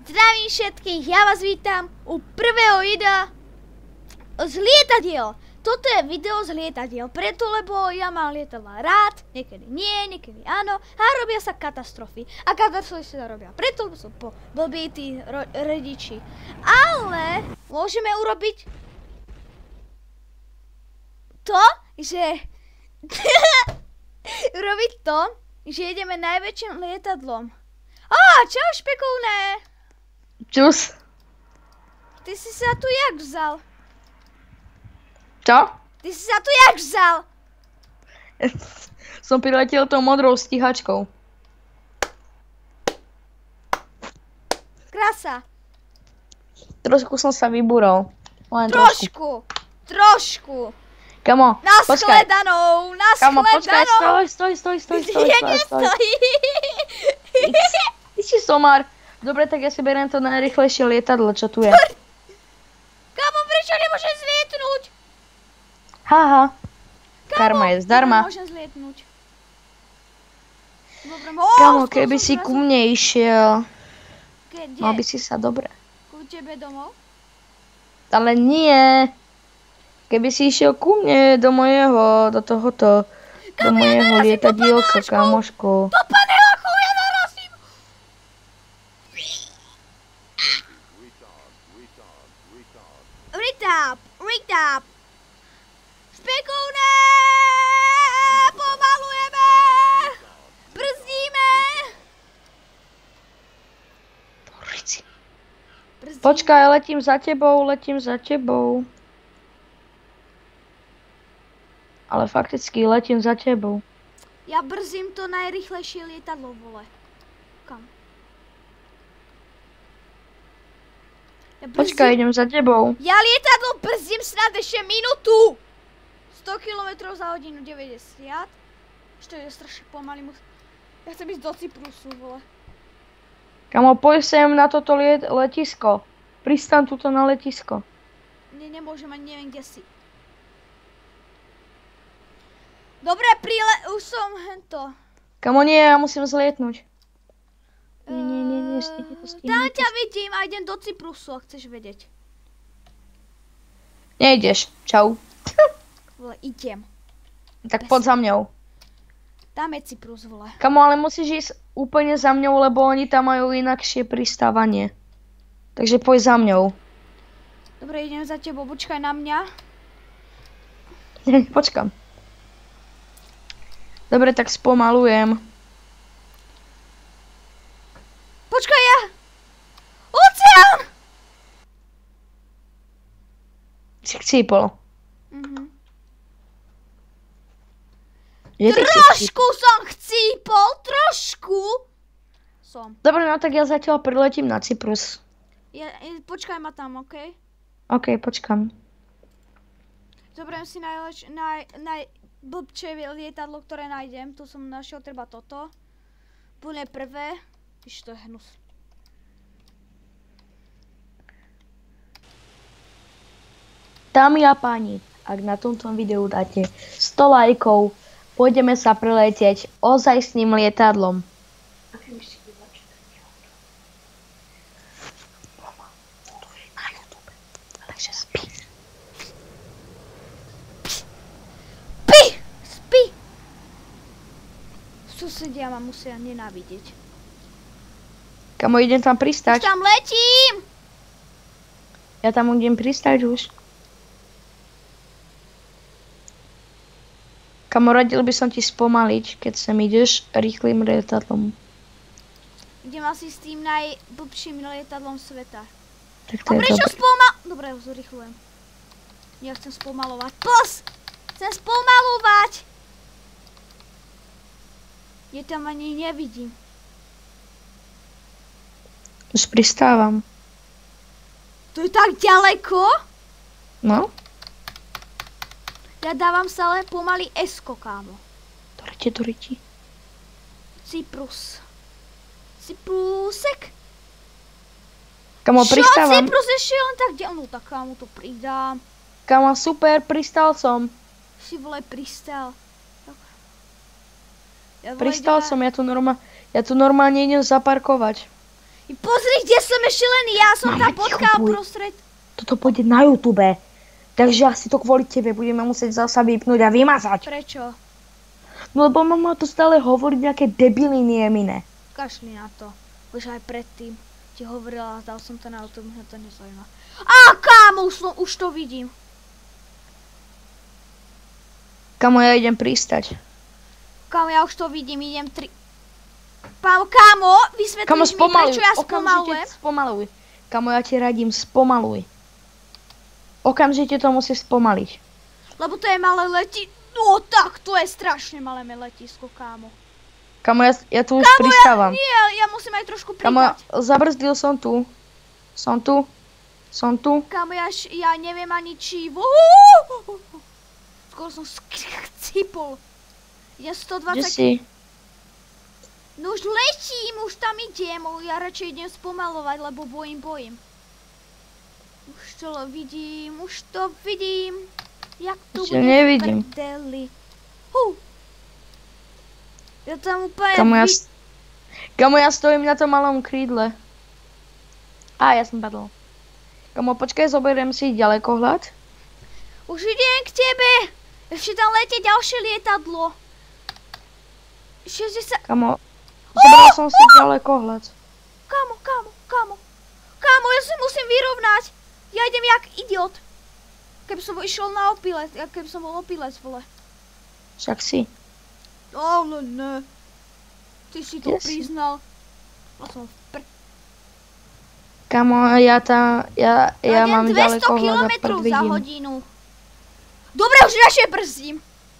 Zdravím všetkých, ja vás vítam u prvého videa z lietadiel. Toto je video z lietadiel, preto lebo ja mám lietadla rád, niekedy nie, niekedy áno, a robia sa katastrofy. A katastrofy sa robia preto, lebo sú blbí tí rodiči. Ale môžeme urobiť to, že urobiť to, že ideme najväčším lietadlom. Čau špekovné! Čus. Ty si sa tu jak vzal? Čo? Ty si sa tu jak vzal? Som priletel tou modrou stíhačkou. Krása. Trošku som sa vybúral. Len Trošku. Kamo, počkaj. Nashledanou. Kamo, počkaj, stoj. Jak nestojí? Ty si somár. Dobre, tak ja si beriem to najrýchlejšie lietadlo, čo tu je. Kamo, prečo nemôžem zlietnúť? Haha. Karma je zdarma. Môžem zlietnúť. Dobre, Kamo, keby si ku mne išiel, Kde? mal by si sa dobre. Ku tebe domov? Ale nie. Keby si išiel ku mne do mojeho, do tohoto, do mojeho lietadielka, kamošku. Do panelákov ja narazím! Retard. Spekovné! Pomalujeme! Brzdíme! Počkaj, letím za tebou. Ale fakticky letím za tebou. Ja brzím to najrýchlejšie lietadlo, vole. Kam? Počkaj, idem za tebou. Ja lietadlo brzdím snad ešte minútu! 100 km za hodinu 90. Ešte je strašne pomaly. Ja chcem ísť do Cyprusu, vole. Kamo, poď sem na toto letisko. Pristan tuto na letisko. Nemôžem, ani neviem, kde si. Dobre, už som hento. Kamo, nie, ja musím zlietnúť. Nie, stihni Tam to. ťa vidím a idem do Cyprusu, ak chceš vedieť. Nejdeš, čau. Vole, idem. Tak poď za mňou. Tam je Cyprus, vole. Kamo, ale musíš ísť úplne za mňou, lebo oni tam majú inakšie pristávanie. Takže poď za mňou. Dobre, idem za tebou, počkaj na mňa. Počkam. Dobre, tak spomalujem. Počkaj, ja! Oceán! Si chcípol. Trošku som chcípol, trošku! Som. Dobre, no tak ja zatiaľ priletím na Cyprus. Počkaj ma tam, okej? OK, počkam. Zoberiem si najblbčie lietadlo, ktoré nájdem. Tu som našiel treba toto. Úplne prvé. Víš, to je hnus. Dámy a páni, ak na tomto videu dáte 100 lajkov, pôjdeme sa priletieť ozajstným lietadlom. Takže spí. Spí! Susedia ma musia nenávidieť. Kamo, idem tam pristať. Už tam letím! Ja tam idem pristať už. Kamo, radil by som ti spomaliť, keď sem ideš rýchlým lietadlom. Idem asi s tým najblbším lietadlom sveta. Tak to A je prečo dobré. Dobre, zrýchlujem. Ja chcem spomalovať. Chcem spomalovať! Ja tam ani nevidím. Už pristávam. To je tak ďaleko? No? Ja dávam sa ale pomaly S-ko, kámo. Do riti. Cyprus. Cyprusek? Kamo, pristávam. Čo? Cyprus ešte len tak ďaleko? No tak kámo, to pridám. Kamo, super, pristal som. Si vole pristal. Pristal som, ja tu normálne idem zaparkovať. Pozri, kde som ešte len ja, som Mama, tam potkal ticho buď. prostred. Toto pôjde na YouTube. Takže asi to kvôli tebe budeme musieť zasa vypnúť a vymazať. Prečo? No lebo mama to stále hovorí nejaké debiliny Emine. Kašli na to. Už aj predtým ti hovorila, dal som to na YouTube, mňa to nezaujíma. Á, kámo, už to vidím. Kamo, ja idem pristať. Kámo, ja už to vidím, idem 3. Kámo, vysvetlíš mi, prečo ja spomalujem? Spomaluj. Kamo, ja ti radím, spomaluj. Okamžite to musíš spomaliť. Lebo to je malé letisko. No tak, to je strašne malé letisko, kámo. Kamo, ja tu už pristávam. Ja musím aj trošku Kamo, pritať. zabrzdil som tu. Som tu. Kámo, ja neviem ani či... Skoro som chcipol. Idem 120... Kde si? No už letím, už tam idem, ja radšej idem spomalovať, lebo bojím. Už to vidím. Jak to Ešte bude nevidím. v prdeli. Ja tam úplne... Kamo, ja stojím na tom malom krídle. Ja som padol. Kamo, počkaj, zoberiem si ďalekohľad. Už idem k tebe. Ešte tam letie ďalšie lietadlo. 60... Kamo, zobral som si ďalekohľad. Kámo, ja sa musím vyrovnať. Ja idem jak idiot. Keby som išiel na opilec, keby som bol opilec, vole. Však si. Ale ne. Ty si to Kde si? priznal. Kamo, ja mám 200 ďalekohľad a kilometrov prd za vidím. hodinu. Dobre, už radšej brzdím.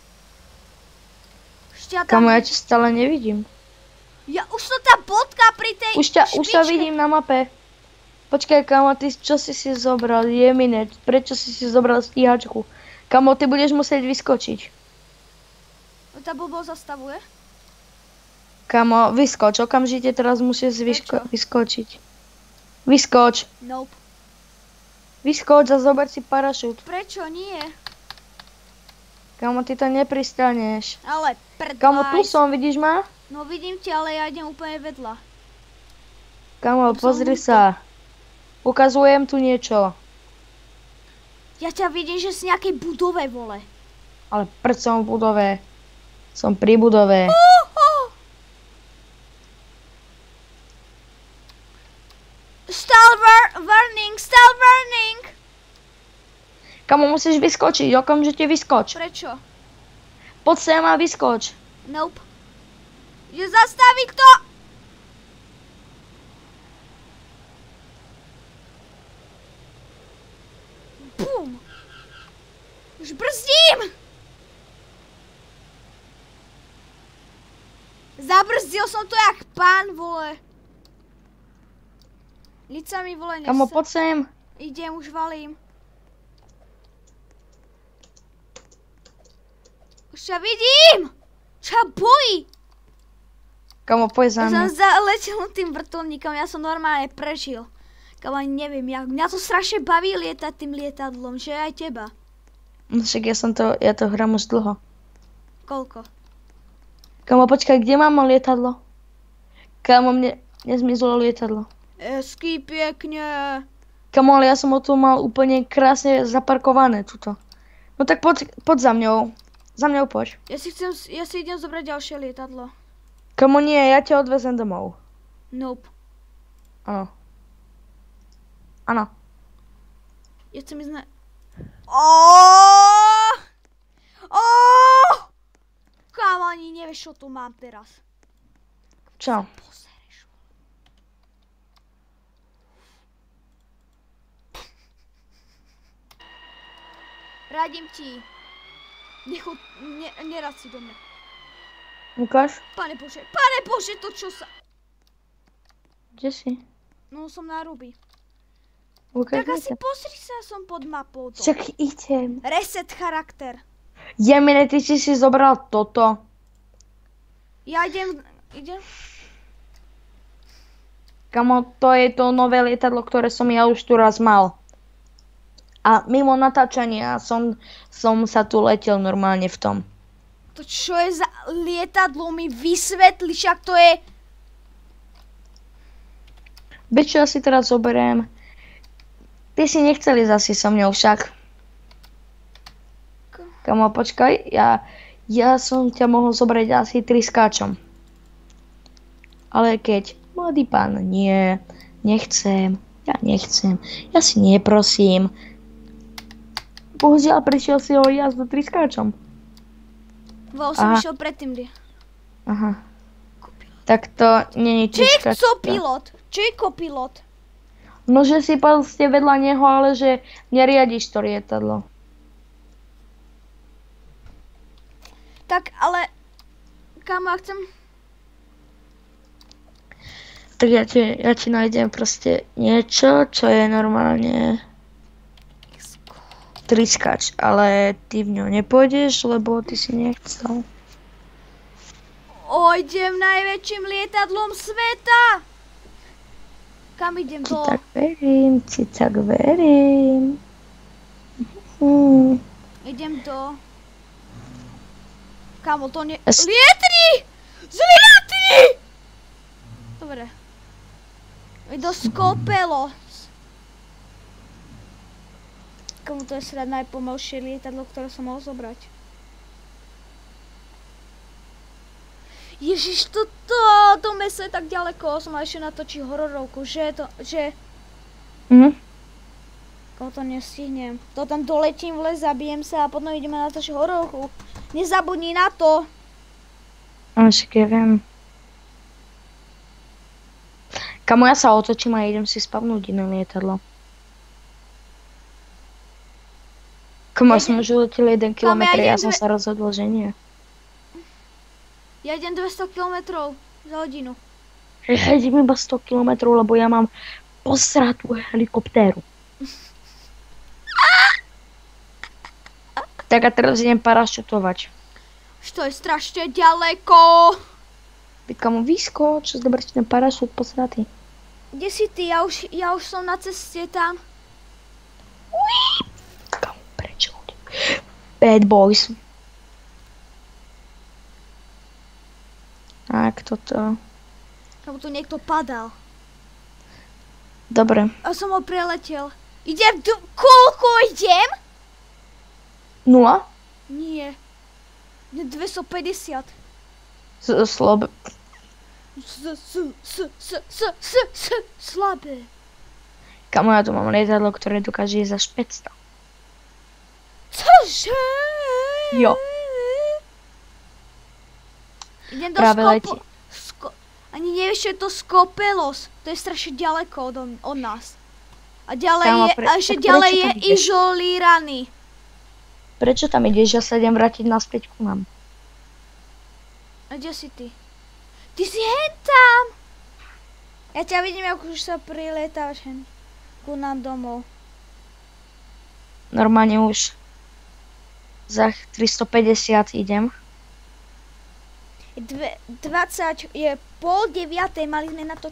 Kamo, ja ťa stále nevidím. Ja už som tam bodka pri tej Už ťa vidím na mape. Počkaj, kamo, ty čo si zobral? Jemine, prečo si zobral stíhačku? Kamo, ty budeš musieť vyskočiť. Tá blbo zastavuje? Kamo, vyskoč, okamžite teraz musíš vyskočiť. Vyskoč. Nope. Vyskoč a zober si parašút. Prečo nie? Kamo, ty to nepristaneš. Ale prdlajs. Kamo, tu som, vidíš ma? No vidím ťa, ale ja idem úplne vedľa. Kamo, pozri sa. Ukazujem tu niečo. Ja ťa vidím, že si nejakej budove, vole. Ale prd som v budove. Som pri budove. Stall warning! Kamo, musíš vyskočiť, okamžite vyskoč. Prečo? Poď sem a vyskoč. Nope. Je zastaviť to! Bum! Už brzdím! Zabrzdil som to jak pán, vole. Lica mi, vole, nesa. Kamo, poď sem. Idem, už valím. Už ťa vidím! Čo bojí? Kamo, poď za Ja som mňa. zaletel tým vrtuľníkom, ja som normálne prežil. Kamo, ani neviem, mňa to strašne baví lietať tým lietadlom, že aj teba. Však ja to hrám už dlho. Koľko? Kamo, počkaj, kde mám lietadlo? Kamo, mne nezmizlo lietadlo. Esky pekne. Kamo, ale ja som ho tu mal úplne krásne zaparkované tuto. No tak poď za mňou. Za mňou poď. Ja si idem zobrať ďalšie lietadlo. Kamo, nie, ja ťa odvezem domov. Nope. Áno. Áno. Ja chcem ísť na... Kámo, ani nevieš, čo tu mám teraz. Čo? Posereš. Radím ti. Nerad si do mňa. Ukáž? Pane Bože, to čo sa... Kde si? No som na ruby. Ukáž Tak mi asi to. pozri sa, som pod mapou to. Však idem. Reset charakter. Jemine, ty si zobral toto. Ja idem... Kamo, to je to nové lietadlo, ktoré som ja už tu raz mal. A mimo natáčania som sa tu letel normálne v tom. To čo je za lietadlo, mi vysvetli, však to je... Vieš čo, ja si teraz zoberiem. Ty si nechceli zase so mňou však. Kamo, počkaj, ja som ťa mohol zobrať asi triskáčom. Ale keď, mladý pán, nie, nechcem, ja si neprosím. Bohužiaľ, prišiel si o jazdu triskáčom. Som išiel predtým, Aha. Tak to není triskáč. Čo je kopilot? No, že si ste vedľa neho, ale že neriadiš to lietadlo. Tak, ale... Kámo, ja chcem... Tak ja ti nájdem proste niečo, čo je normálne... triskáč, ale ty v ňo nepôjdeš, lebo ty si nechcel. Idem najväčším lietadlom sveta! Kam idem Ti tak verím. Idem do... Kámo, to nie... Lietri! Zlietri! Dobre. Do Skopelos. Komu to je srad najpomalšie lietadlo, ktoré som mohol zobrať. Ježiš, to meso je tak ďaleko, som mal ešte natočiť hororovku, že Komu to nestihnem. To tam doletím v les, zabijem sa a potom ideme natočiť hororovku. Nezabudni na to. Však ja viem. Kamo, ja sa otočím a idem si spavnúť iné lietadlo. Kamo, ja som už uletil 1 kilometr, ja som sa rozhodol, že nie. Ja idem 200 kilometrov za hodinu. Ja idem iba 100 kilometrov, lebo ja mám posratú helikoptéru. Tak a teraz idem parašutovať. To je strašne ďaleko. Kamo, vyskoč, zober si ten parašut posratý. Kde si ty? Ja už som na ceste tam. Kamo, prečo? Bad boys. Tak, toto. Kamo, tu niekto padal. Dobre. A som ho preletel. Koľko idem? 0? Nie. 250. Slabé. Kamo, ja tu mám lietadlo, ktoré dokáže ísť až 500. Cože? Jo. Idem do Práve letí. Ani nevieš, čo je to Skopelos. To je strašne ďaleko od nás. A ďalej Kámo, ešte ďalej je Izolírany. Prečo tam ideš? Ja sa idem vrátiť naspäť ku nám. A kde si ty? Ty si hen tam! Ja ťa vidím, ako už sa prilietáš hen ku nám domov. Normálne už za 350 idem. 20 je 8:30, mali sme na to...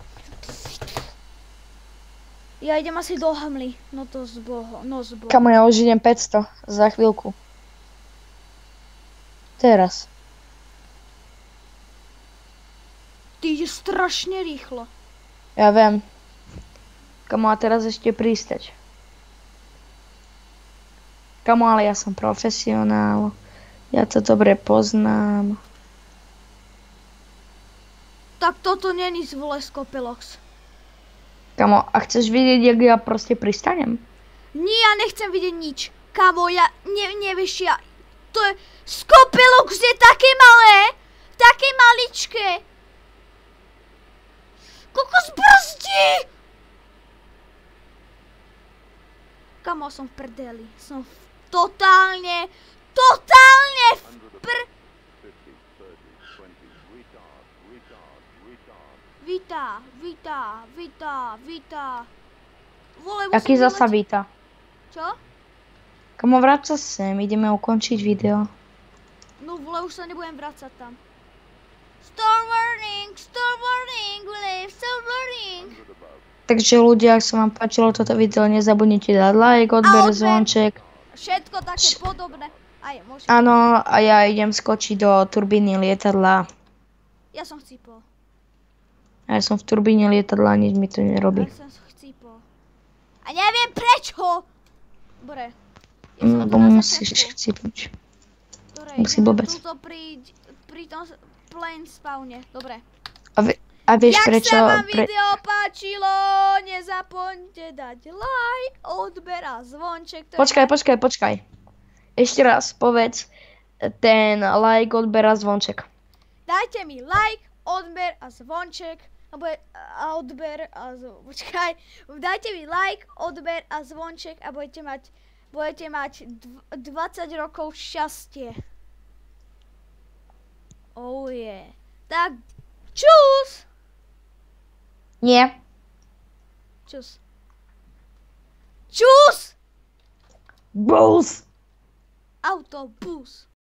Ja idem asi do Hamly, no to zboho. Kamo, ja už idem 500 za chvíľku. Teraz. Ty ideš strašne rýchlo. Ja viem. Kamo, a teraz ešte pristať. Kamo, ale ja som profesionál. Ja to dobre poznám. Tak toto není zvole Skopelos. Kamo, a chceš vidieť, jak ja proste pristanem? Nie, ja nechcem vidieť nič. Kamo, ja nevieš, to je... Skopelos je také malé! Také maličké! Kokos brzdí! Kamo, som v prdeli. Som totálne v Vita. Vole, Aký zasa Vita? Čo? Kamo, vráť sa sem, ideme ukončiť video. No vole, už sa nebudem vrácať tam. Store warning, store warning. Takže ľudia, ak sa vám páčilo toto video, nezabudnite dať like, odber, zvonček. Všetko také podobné. Áno, a ja idem skočiť do turbíny lietadla. Ja som chcípol. A ja som v turbíne lietadla a nič mi to nerobí. Ja som chcípol. A neviem prečo! Dobre. Lebo musíš chcípnuť. Dobre, Jak si ideme blbec. túto pri tom plane spawne. Dobre. A vieš Jak prečo... sa vám video páčilo, nezapomeňte dať like, odber a zvonček. Počkaj. Ešte raz povedz ten like, odber a zvonček. Dajte mi like, odber a zvonček. Počkaj. Dajte mi like, odber a zvonček a budete mať 20 rokov šťastie. Oh yeah. Tak, čus! Nie. Čus. Čus! Bulls. Autobus.